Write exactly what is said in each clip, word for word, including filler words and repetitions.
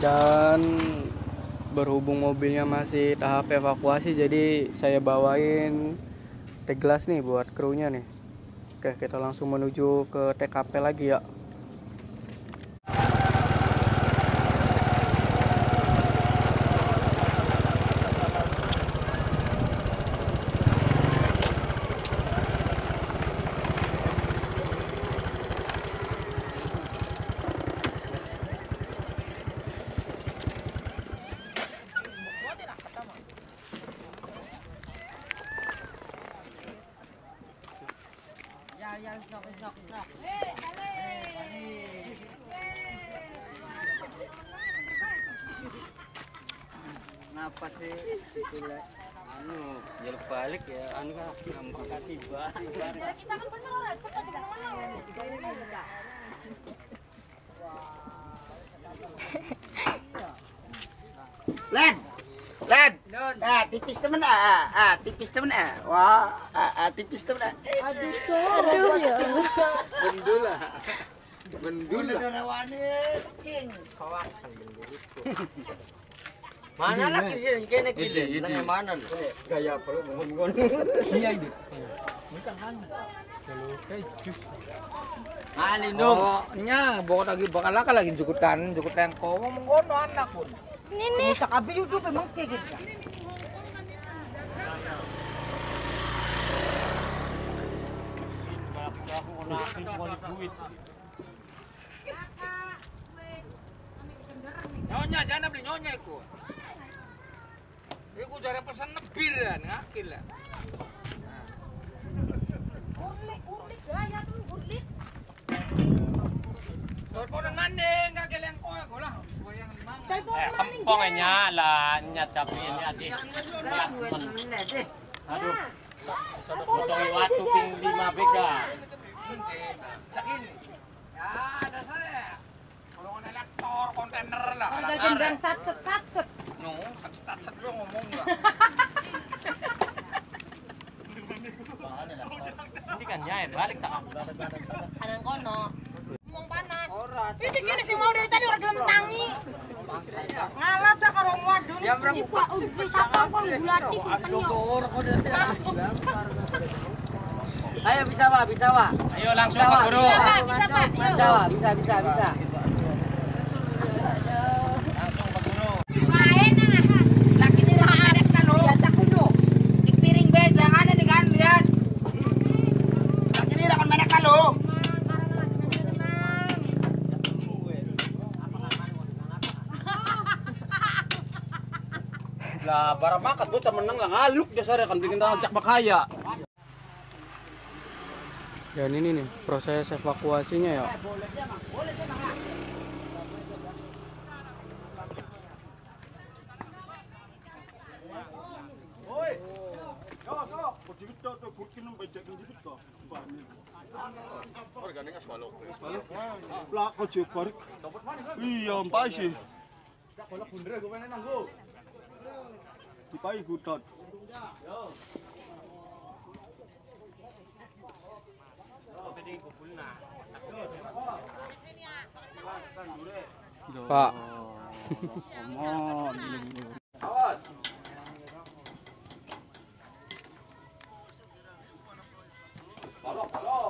Dan berhubung mobilnya masih tahap evakuasi, jadi saya bawain teh gelas nih buat krunya nih. Oke, kita langsung menuju ke T K P lagi ya. Ngapa sih istilah anu jalur balik ya anu kan gampang tiba Kita kan benar, cepat di mana-mana. Len, Len, ah tipis temen ah, ah tipis temen ah, wah, ah, ah tipis temen ah. Aduh, aduh ya. bendula bendula Udah rawane cing. kawakan bendula mana lagi sih kene kile nang mana lu gaya perlu ngomong iya ini bukan kan ah lindung Oh, nya bokot lagi bakal laka lagi jukut kan, jukut yang kau ngomong ngono anak pun. Nini. Musak abi itu memang kayak gitu. Nyonya jangan beli nyonya iku. Iku jare pesan nebir kan, ngakil lah. Urlik, urlik gaya tuh, urlik. Telepon mandeng kakek yang kau aku lah. Yang lima. Eh, kempongnya lah nyat capinya di aduh potong waktu ping lima bega Sakini. Ya, ada saya. Kalau ada lektor kontainer lah. Ada gendang satset satset. No, sat-sat lu ngomong lah. ini kan nyai balik tak Kanan kono. Ngomong panas. Itu gini sih mau dari tadi orang gelem tangi. Ngalat dah karo muadun. Ya berang. Iku udah sapa kok gulati ayo bisa pak bisa pak ayo langsung pak guru Bisa Pak, bisa Pak. bisa pak bisa bisa bisa langsung pak guru Laki ni dah ada kalau. Ya tak kudu. Ipiring be jangan ni kan lihat. Laki ni dah kan mana kalau. lah barang makat bocah menang lah ngaluk dasar kan bikin ajak makaya Dan ini nih proses evakuasinya ya. Iya, empat sih. Dipai gutot. Pak. Awas. Balok, balok.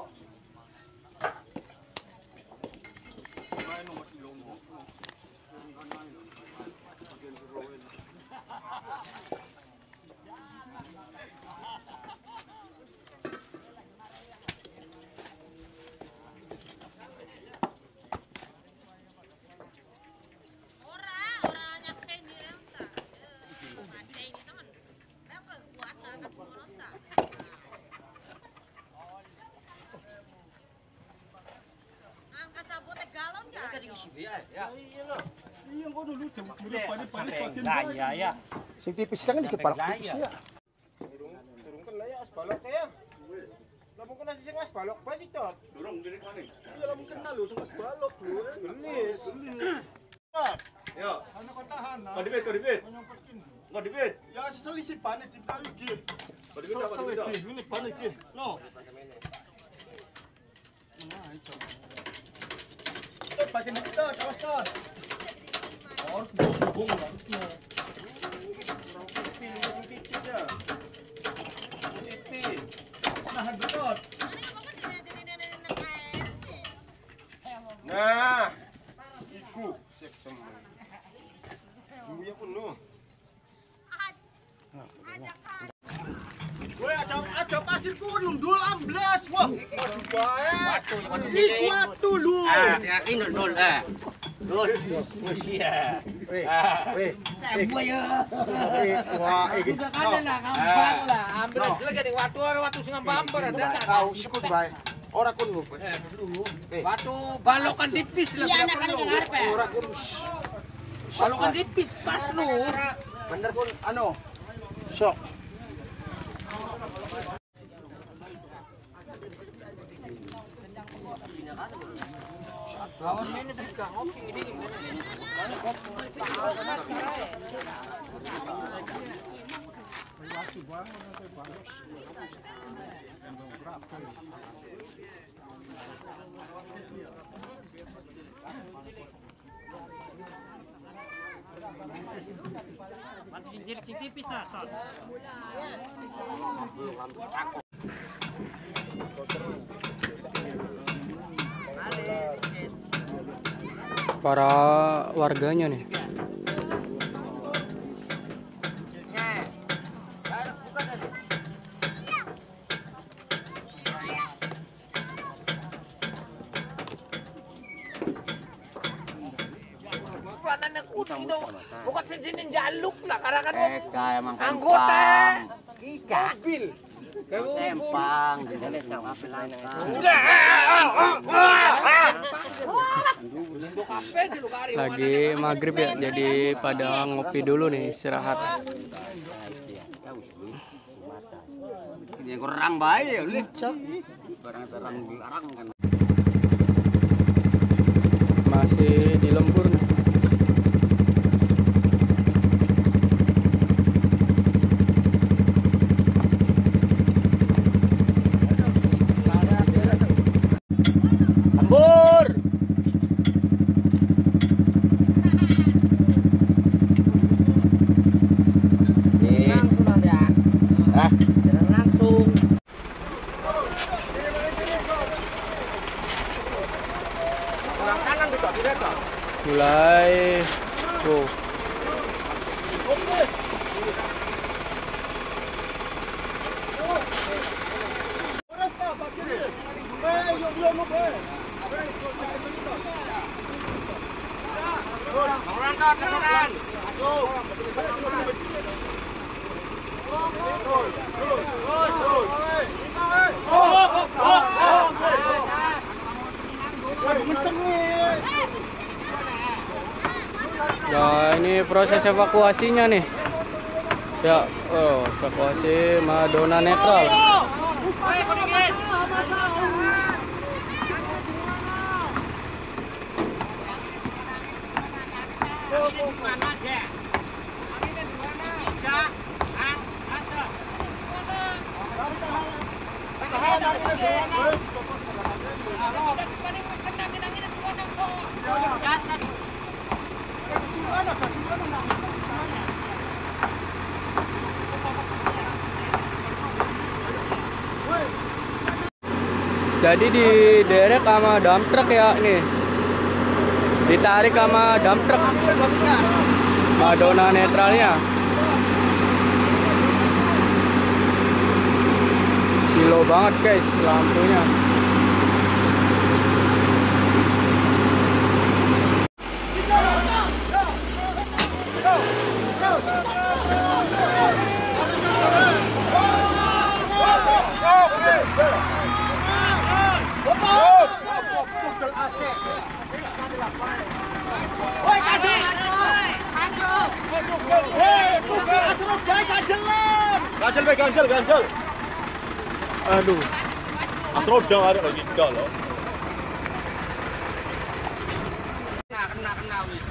Iya, kau dulu jemput panik-panik ya ya Sing tipis kan dikeparak tipis ya. Turunkan lah ya as balok ya. Lamun kena sing as balok bae sih cot. Durung diri kene. Iya lamun kena lu sing as balok lu. Gelis, gelis. Ya. Ano ko tahan na. Kadibit, kadibit. Nyompetin. Kadibit. Ya selisih panik di tahu iki. Kadibit apa kadibit? Ini panik iki. No. Nah, itu. Eh, pakai kita, awas cot. Nah, iku sip temen. Duwe kuno. Kowe aja aja pasirku nundul ambles. Wah, waduh bae. Iku watu lho. Ah, yakin nol eh. Nol. Iya. Weh, wah, iki Ada lah, ngambang lah. Ambil lagi nih watu watu sing bamper ada enggak? kau sikut bae. Ora kun lho. Watu balokan tipis lah. Iya, anak-anak yang ngarep ya. Ora kun. Balokan tipis pas lu. Bener kun anu. Sok. Lawan ini tadi kang ngopi ini gimana? Para warganya nih. Bukan sejenis jaluk lah karena kan Mereka emang anggota mobil. Tempang, jadi sama apa lagi? Lagi maghrib ya, jadi pada ngopi dulu nih, istirahat. Yang kurang baik, licak. Barang-barang dilarang kan. Masih di lembur nih. Ambur. Langsung nanti ya. Ah, jalan langsung. Mulai go. Nah, ini proses evakuasinya nih. Ya, oh, evakuasi Madonna netral. Jadi di derek sama dump truck ya nih. Ditarik sama dump truck. Madonna netralnya. Kilo banget guys lampunya. Ganjel bae ganjel ganjel. Aduh. Asroda ada lagi enggak loh. Kena kena kena wis.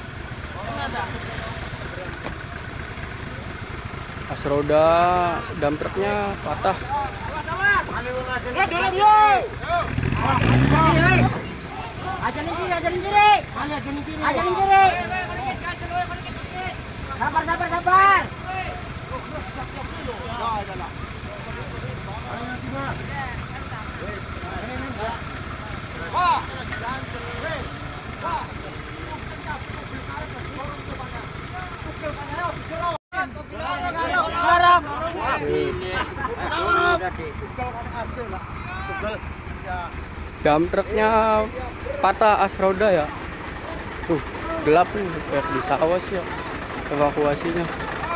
Pas roda dump trucknya patah. Ajarin kiri, ajarin kiri. Ajarin kiri. Ajarin kiri. Sabar, sabar, sabar. Jam truknya patah as roda ya. Tuh, gelap nih kayak di sawah sih ya evakuasinya.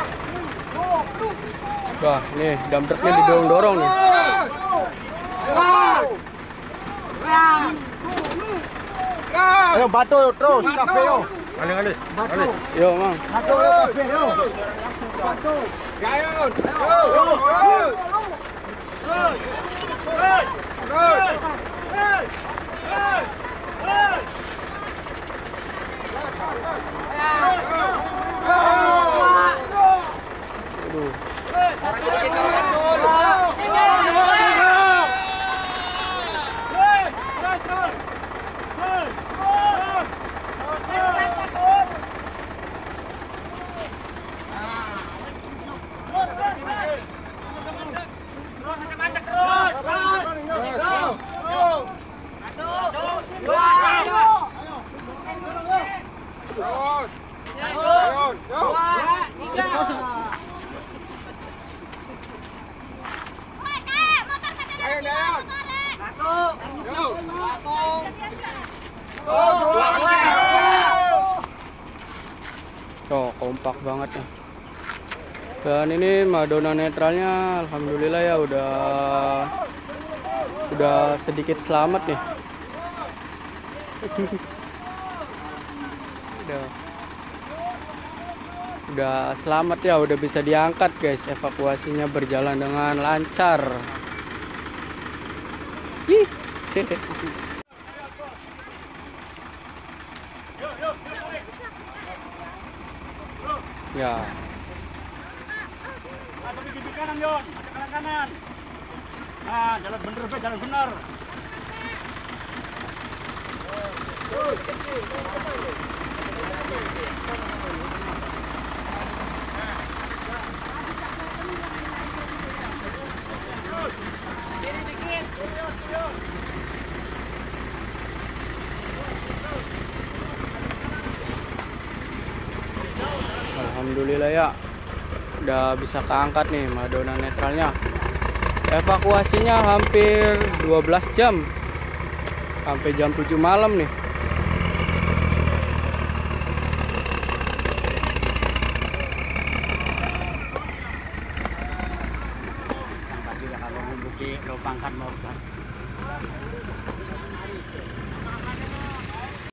Wah, nih jam truknya didorong-dorong nih. Ayo batu terus kafe yo. Kali kali. Batu. Yo, Mang. Batu yo kafe yo. Batu. Gayon. Aduh. Oh, kompak banget ya. Dan ini Madonna netralnya alhamdulillah ya udah udah sedikit selamat nih. udah udah selamat ya, udah bisa diangkat guys. Evakuasinya berjalan dengan lancar. Ih. Ya. Di kanan Yon, ada kanan kanan. Nah, jalan bener, Be, jalan bener. Alhamdulillah ya, udah bisa keangkat nih Madonna netralnya. Evakuasinya hampir dua belas jam, sampai jam tujuh malam nih. Sampai juga kalau membuki lubang kan mau kan.